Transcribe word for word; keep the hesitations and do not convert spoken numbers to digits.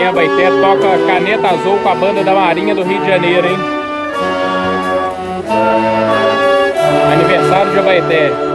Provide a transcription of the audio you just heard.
em Abaeté, toca Caneta Azul com a banda da Marinha do Rio de Janeiro, hein? Aniversário de Abaeté.